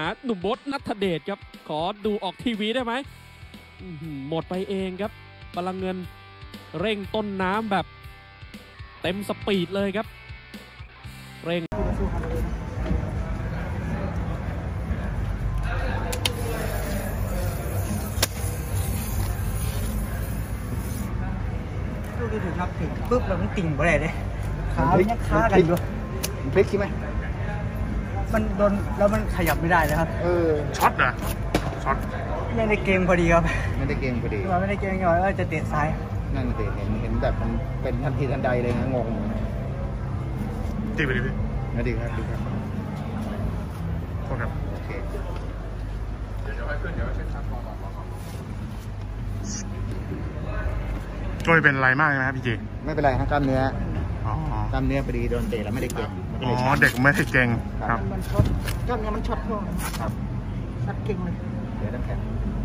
หนุ่มบดณัฐเดชครับขอดูออกทีวีได้ไหมหมดไปเองครับพลังเงินเร่งต้นน้ำแบบเต็มสปีดเลยครับเร่งลูกที่ถึงครับถึงปุ๊บเราต้องติ่งไปเลยขาเนี่ยค้ากันอยู่พลิกใช่ไหมมันโดนแล้วมันขยับไม่ได้เลยครับช็อตนะช็อตไม่ได้เกมพอดีครับไม่ได้เกมพอดีไม่ได้เกมก่อนว่าจะเตะซ้ายนั่นสิเห็นแบบมันเป็นทันทีทันใดเลยนะงงตีไปดิพี่ดีครับดีครับโทษครับโอเคเดี๋ยวให้เพื่อนครับช่วยเป็นไรมากไหมครับพี่จีไม่เป็นไรครับกล้ามเนื้อกล้ามเนื้อพอดีโดนเตะแล้วไม่ได้เก่งอ๋อเด็กไม่ได้เก่งครับมันช็อตกล้ามเนื้อมันช็อตพวกครับช็อตเก่งเลยเดี๋ยวน้ำแข็ง